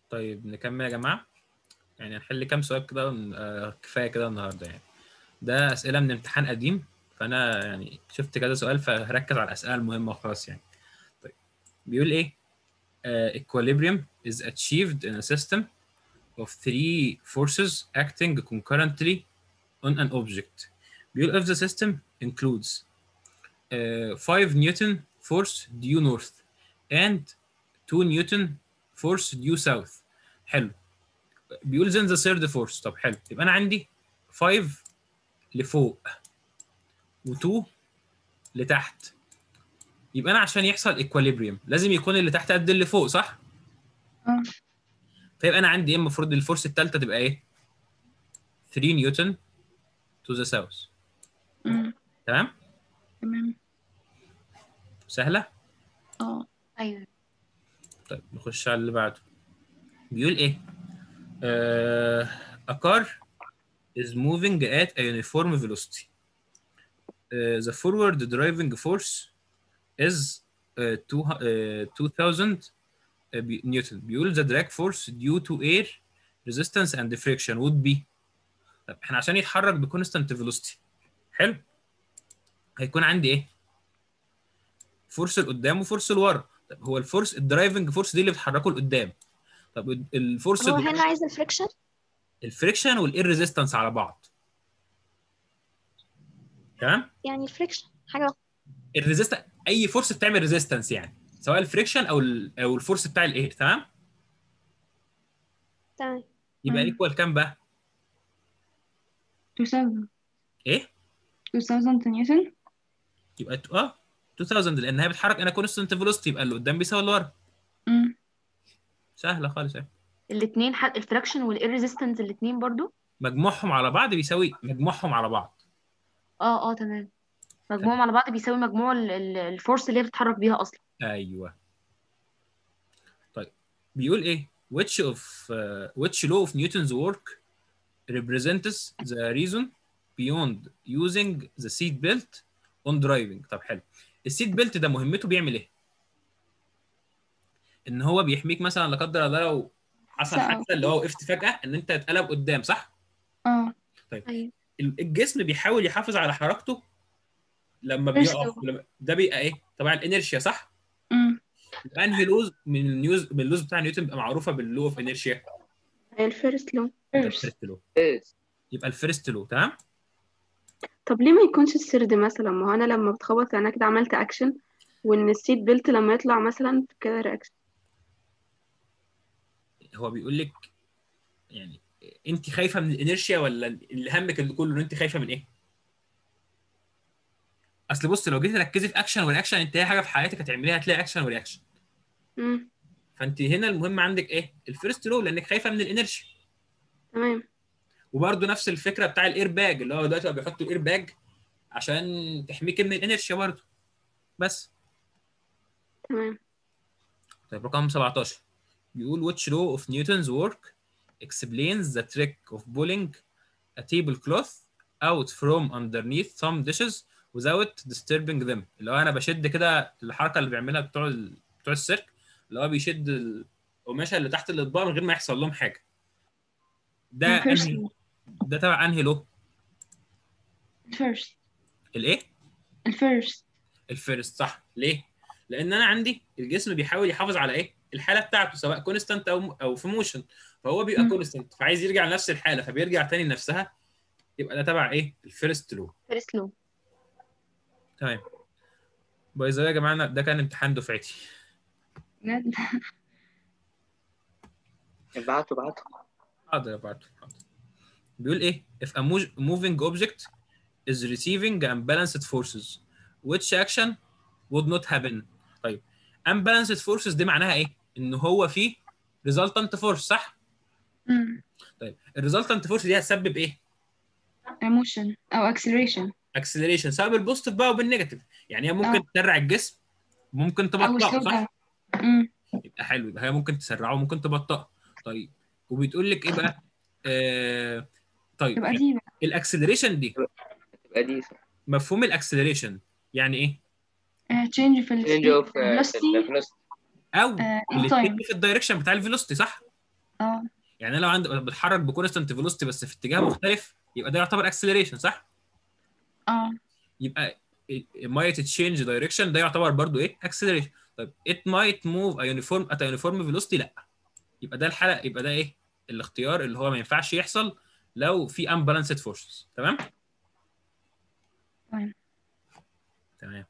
طيب نكمل يا جماعه، يعني هنحل كام سؤال كده كفايه كده النهارده يعني. ده اسئله من امتحان قديم، فانا يعني شفت كذا سؤال فهركز على الاسئله المهمه وخلاص يعني. طيب بيقول ايه؟ equilibrium is achieved in a system of three forces acting concurrently on an object. بيقول if the system includes 5 Newton force due north and 2 Newton force due south. حلو. بيقول then the third force. طب حلو، يبقى انا عندي 5 لفوق و2 لتحت. يبقى انا عشان يحصل ايكواليبريم لازم يكون اللي تحت قد اللي فوق، صح؟ فيبقى انا عندي ايه المفروض الفورس الثالثه تبقى ايه؟ 3 نيوتن تو ذا ساوث. تمام؟ تمام. سهله؟ ايوه. طيب نخش على اللي بعده. بيقول ايه؟ a car is moving at a uniform velocity. The forward driving force is 2000 نيوتن. بيقول the drag force due to air resistance and friction would be. طب احنا عشان يتحرك بكونستانت فيلوسيتي، حلو، هيكون عندي ايه؟ فورس لقدام وفورس لورا. طب هو الفورس الدرايفنج فورس دي اللي بتحركه لقدام. طب الفورس هو هنا عايز الفريكشن. الفريكشن والاير ريزيستنس على بعض. تمام؟ يعني الفريكشن حاجه. الريزيستنس اي فورس بتعمل ريزيستنس يعني، سواء الفريكشن او الفورس بتاع الاير. تمام؟ تمام. يبقى ايكوال كام بقى؟ 2000 ايه؟ 2000 نيوتن. يبقى 2000 لان هي بتحرك انا كونستانت فيلوسيتي، يبقى اللي قدام بيساوي اللي ورا. سهله خالص اهي. الاثنين الفراكشن والاير ريزيستنس الاثنين برضو مجموعهم على بعض بيساوي مجموعهم على بعض. تمام. مجموعهم على بعض بيساوي مجموع الفورس اللي هي بتتحرك بيها اصلا. ايوه. طيب بيقول ايه؟ which law of Newton's work represents the reason beyond using the seat belt on driving. طب حلو، السيت بيلت ده مهمته بيعمل ايه؟ ان هو بيحميك مثلا لا قدر الله لو حصل حادثه اللي هو وقفت فجاه ان انت تتقلب قدام، صح؟ طيب ايوه. الجسم بيحاول يحافظ على حركته لما بيقف. ده بيبقى ايه؟ طبعا الانيرشيا، صح؟ يبقى انهي لوز من اللوز بتاع نيوتن بيبقى معروفه باللو اوف انيرشيا؟ الفيرست لو. الفيرست لو. يبقى الفيرست لو. تمام. طب ليه ما يكونش السرد مثلا؟ ما هو انا لما بتخبط انا كده عملت اكشن، وان السيت بيلت لما يطلع مثلا كده رياكشن. هو بيقول لك يعني انت خايفه من الانيرشيا ولا اللي همك اللي كله ان انت خايفه من ايه؟ اصل بص، لو جيتي تركزي في اكشن ورياكشن، انت اي حاجه في حياتك هتعمليها هتلاقي اكشن ورياكشن. فانت هنا المهم عندك ايه؟ الفيرست لو، لانك خايفه من الانيرشيا. تمام. وبرده نفس الفكره بتاع الاير باج، اللي هو دلوقتي بيحطوا الاير باج عشان تحميك من الانيرشيا برده. بس تمام. طيب رقم 17 بيقول which law of Newton's work explains the trick of pulling a tablecloth out from underneath some dishes without disturbing them. اللي هو انا بشد كده الحركه اللي بيعملها بتوع السيرك، اللي هو بيشد القماشه اللي تحت الاطباق من غير ما يحصل لهم حاجه. ده ده تبع انهي لو؟ الفيرست. الايه؟ الفيرست، صح. ليه؟ لان انا عندي الجسم بيحاول يحافظ على ايه؟ الحاله بتاعته، سواء كونستانت او في موشن. فهو بيبقى كونستانت فعايز يرجع لنفس الحاله فبيرجع تاني لنفسها. يبقى ده تبع ايه؟ الفيرست لو. تمام. باي ذا واي يا جماعه، ده كان امتحان دفعتي. ابعته. حاضر ابعته. بيقول ايه؟ if a moving object is receiving unbalanced forces which action would not happen. طيب unbalanced forces دي معناها ايه؟ ان هو فيه resultant force، صح؟ طيب الريزلتنت فورس دي هتسبب ايه؟ موشن او اكسلريشن، سواء بالبوزيتيف بقى وبالنيجاتيف. يعني هي ممكن تسرع الجسم، ممكن تبطئه، صح؟ يبقى حلو، يبقى هي ممكن تسرعه وممكن تبطئه. طيب وبتقول لك ايه بقى؟ طيب الاكسلريشن دي تبقى دي صح. مفهوم الاكسلريشن يعني ايه؟ change في change of velocity velocity او اللي تيجي في الدايركشن بتاع الفيلوسيتي، صح؟ اه يعني انا لو عندي بتحرك بكونستانت فيلوسيتي بس في اتجاه مختلف، يبقى ده يعتبر اكسلريشن صح؟ اه يبقى it might change direction، ده يعتبر برضو ايه؟ acceleration. طيب it might move a uniform at a uniform velocity، لا. يبقى ده الحلقه، يبقى ده ايه؟ الاختيار اللي هو ما ينفعش يحصل لو في unbalanced forces. تمام؟ تمام. تمام.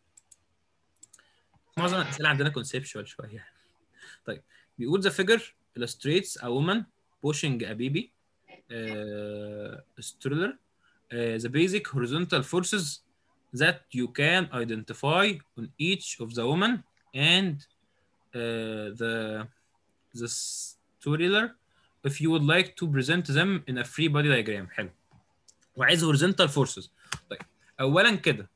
معظم الاسئله عندنا conceptual شويه. طيب بيقول the figure illustrates a woman pushing a baby stroller. The basic horizontal forces that you can identify on each of the woman and the stroller if you would like to present them in a free body diagram. حلو. وعايز horizontal forces. طيب اولا كده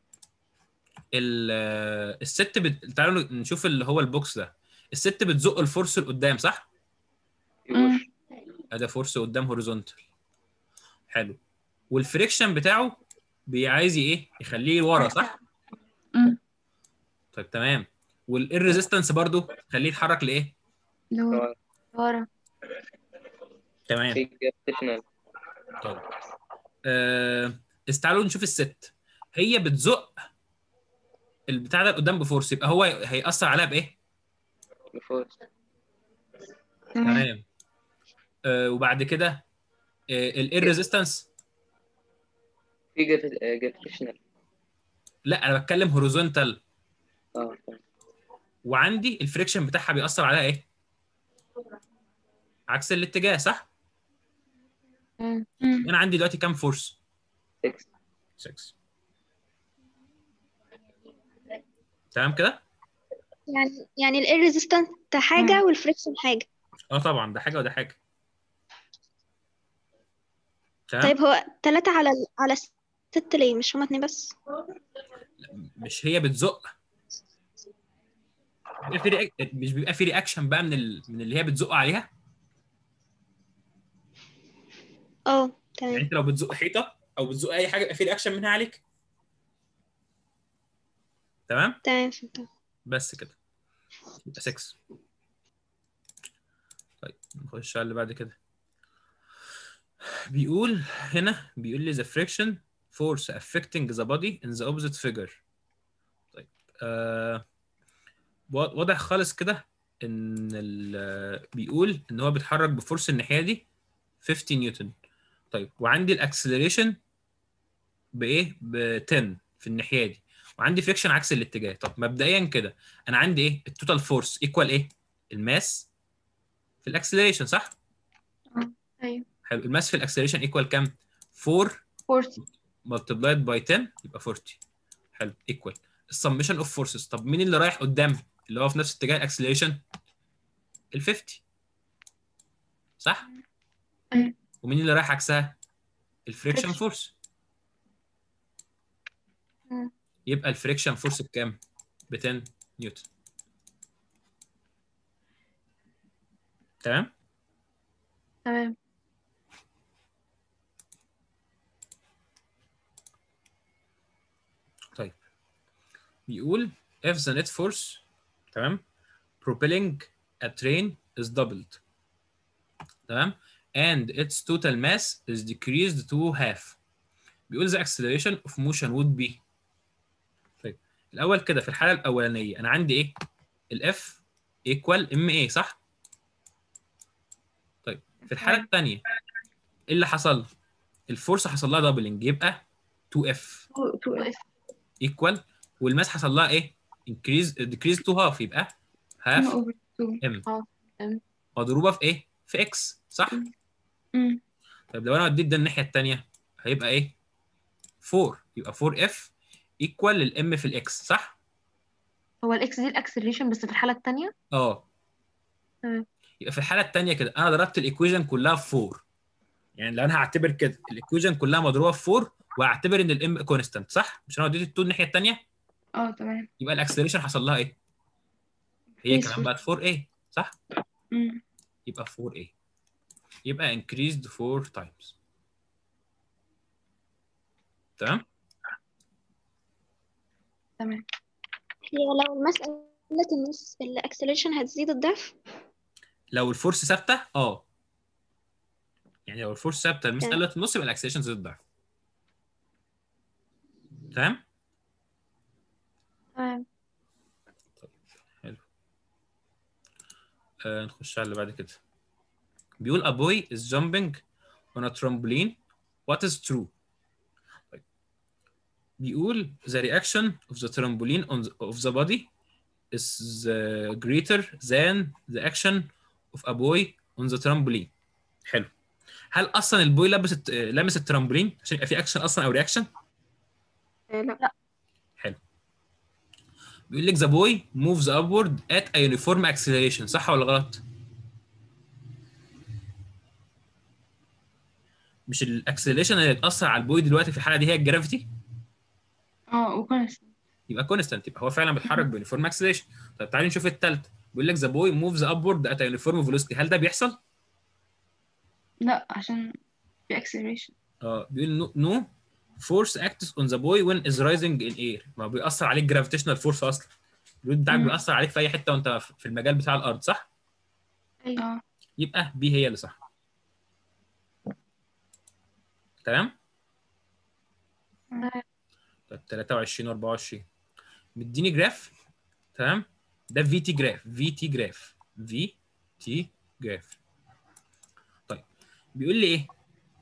الست تعالوا نشوف اللي هو البوكس ده. الست بتزق الفورس لقدام صح؟ مم. ده فورس قدام هوريزونتال. حلو. والفريكشن بتاعه عايز ايه؟ يخليه ورا صح؟ مم. طيب تمام. والريزيستنس برضو خليه يتحرك لايه؟ لورا. ورا. تمام. في جرافيتيشنال. طيب تعالوا نشوف الست. هي بتزق البتاع ده قدام بفورس، يبقى هو هيأثر عليها بايه؟ بفورس. تمام. تمام. وبعد كده الريزيستنس. في جرافيتيشنال. لا انا بتكلم هوريزونتال. تمام. وعندي الفريكشن بتاعها بيأثر عليها ايه؟ عكس الاتجاه صح؟ مم. مم. انا عندي دلوقتي كام فورس؟ 6. 6. تمام كده؟ يعني ال resistant حاجة والفريكشن حاجة. اه طبعا ده حاجه وده حاجه. تمام. طيب هو 3 على 6 ليه؟ مش هما 2 بس؟ مش هي بتزق؟ مش بيبقى في رياكشن بقى من اللي هي بتزق عليها؟ يعني تمام انت لو بتزق حيطه او بتزق اي حاجه يبقى في رياكشن منها عليك. تمام؟ تمام فهمت. بس كده يبقى 6. طيب نخش على اللي بعد كده. بيقول بيقول لي the friction force affecting the body in the opposite figure. طيب واضح خالص كده ان بيقول ان هو بيتحرك بفورس الناحيه دي 50 نيوتن. طيب وعندي الاكسلريشن بايه؟ ب 10 في الناحيه دي، وعندي فريكشن عكس الاتجاه. طب مبدئيا كده انا عندي ايه؟ التوتال فورس ايكوال ايه؟ الماس في الاكسلريشن صح؟ ايوه. حلو. الماس في الاكسلريشن ايكوال كام؟ 4 فورس. ملتبلايد باي 10 يبقى 40. حلو. ايكوال السمشن اوف فورسز. طب مين اللي رايح قدام اللي هو في نفس اتجاه الاكسلريشن؟ ال 50 صح؟ ايوه. ومين اللي رايح عكسها؟ الفريكشن friction. فورس. مم. يبقى الفريكشن فورس بكام؟ ب 10 نيوتن. تمام؟ تمام. طيب بيقول if the net force تمام propelling a train is doubled تمام and its total mass is decreased to half. بيقول the acceleration of motion would be. طيب الاول كده في الحاله الاولانيه انا عندي ايه؟ الاف equal ma صح؟ طيب في الحاله الثانيه ايه اللي حصل؟ الفورس حصل لها دبلنج يبقى 2f 2F. equal والماس حصل لها ايه؟ decrease to half يبقى half over 2. m مضروبه في ايه؟ في x صح؟ مم. طيب لو انا وديت ده الناحيه الثانيه هيبقى ايه؟ 4 يبقى 4f equal للm في الاكس صح؟ هو الاكس دي الاكسلريشن بس في الحالة التانية. تمام. يبقى في الحاله الثانيه كده انا ضربت الايكويشن كلها في 4. يعني لو انا هعتبر كده الايكويشن كلها مضروبه في 4 وهعتبر ان الام كونستانت صح؟ مش انا وديت ال 2 الناحيه الثانيه تمام. يبقى الاكسلريشن حصل لها ايه؟ هي Increase كمان بقت 4a صح؟ مم. يبقى 4a يبقى increased 4 times. تمام؟ تمام. هي لو المسألة النص الأكسلريشن هتزيد الضعف؟ لو الفورس ثابته يعني لو الفورس ثابته الماس قلت في النص يبقى الاكسلريشن زادت ضعف. تمام؟ تمام. حلو. نخش على اللي بعد كده. بيقول a boy is jumping on a trampoline what is true. طيب. بيقول the reaction of the trampoline of the body is greater than the action of a boy on the trampoline. حلو. هل اصلا البوي لمس الترامبولين عشان يبقى في اكشن اصلا او رياكشن؟ لا. حلو. بيقول لك the boy moves upward at a uniform acceleration صح ولا غلط؟ مش الاكسلريشن اللي هتاثر على البوي دلوقتي في الحاله دي هي الجرافيتي؟ وكونست. يبقى كونستانت، يبقى هو فعلا بيتحرك بيونيفورم اكسلريشن. طب تعالي نشوف الثالثه. بيقول لك the boy moves upward at a uniform velocity، هل ده بيحصل؟ لا، عشان في acceleration. بيقول no force acts on the boy when is rising in air، ما بيأثر عليك جرافيتيشنال فورس اصلا. الويت بتاعك بيأثر عليك في اي حته وانت في المجال بتاع الارض صح؟ اه يبقى بي هي اللي صح. تمام؟ طيب 23 و24 مديني جراف. تمام؟ ده في تي جراف، في تي جراف. طيب بيقول لي ايه؟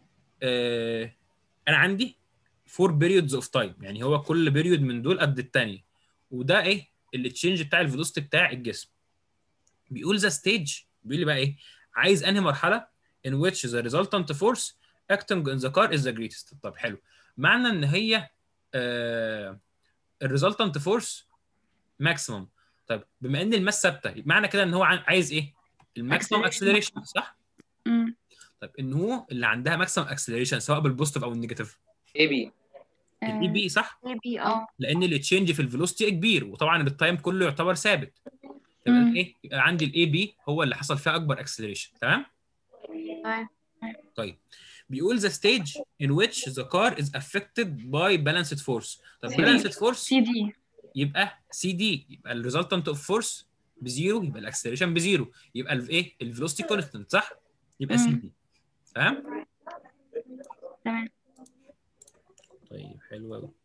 انا عندي 4 periods of time، يعني هو كل بيريود من دول قد الثانيه، وده ايه؟ التشينج بتاع الفيلوسيتي بتاع الجسم. بيقول ذا ستيج، بيقول لي بقى ايه؟ عايز انهي مرحله in which the resultant force acting in the car is the greatest. طب حلو، معنى ان هي الريزلتنت فورس ماكسيمم. طيب بما ان الماس ثابته معنى كده ان هو عايز ايه؟ الماكسيمم اكسلريشن صح؟ طيب ان هو اللي عندها ماكسيمم اكسلريشن سواء بالبوزيتيف او النيجاتيف. اي بي. الاي بي صح؟ اي بي لان التشينج في الفيلوسيتي كبير وطبعا التايم كله يعتبر ثابت. تبقى ايه؟ يبقى عندي الاي بي هو اللي حصل فيها اكبر اكسلريشن. تمام؟ تمام. طيب بيقول the stage in which the car is affected by balanced force. طب CD. balanced force سي دي. يبقى سي دي، يبقى الريزلتنت اوف فورس بزيرو، يبقى الاكسلريشن بزيرو، يبقى الايه؟ الفيلوسيتي كونستنت صح؟ يبقى سي دي. تمام؟ تمام. طيب حلو قوي.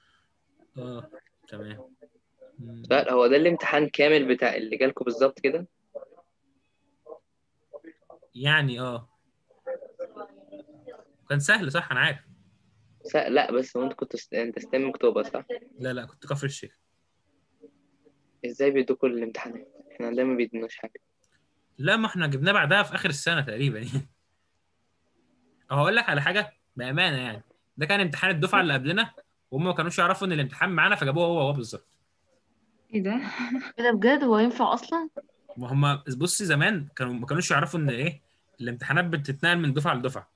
تمام. لا هو ده الامتحان كامل بتاع اللي جالكم بالظبط كده؟ يعني كان سهل صح انا عارف. لا بس هو انت كنت انت ستيم اكتوبر صح؟ لا كنت كفر الشيخ. ازاي بيدوكوا الامتحانات؟ احنا عندنا ما بيدوناش حاجه. لا ما احنا جبناه بعدها في اخر السنه تقريبا يعني. هقول لك على حاجه بامانه يعني، ده كان امتحان الدفعه اللي قبلنا وهم ما كانوش يعرفوا ان الامتحان معانا فجابوه هو بالظبط. ايه ده؟ ايه ده بجد؟ هو ينفع اصلا؟ ما هم بصي زمان ما كانوش يعرفوا ان ايه الامتحانات بتتنقل من دفعه لدفعه.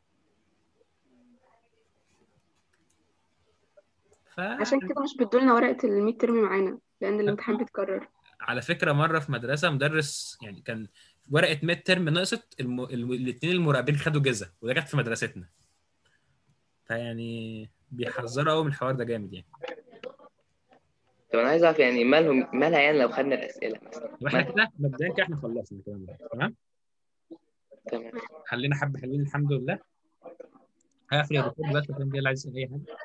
عشان كده مش بيدولنا ورقة الميد ترم معانا لأن الامتحان بيتكرر. على فكره مره في مدرسه مدرس يعني كان ورقه ميد ترم نقصت الاثنين المراقبين خدوا جزء وده كانت في مدرستنا. فيعني بيحذروا قوي من الحوار ده جامد يعني. طب انا عايز اعرف يعني مالها يعني لو خدنا الاسئله مثلا؟ واحنا كده مبدئيا كده احنا خلصنا الكلام ده. تمام؟ تمام. خلينا حبه حلوين الحمد لله. هقفل الريكورد دلوقتي عشان دي اللي عايز يسال اي حاجه.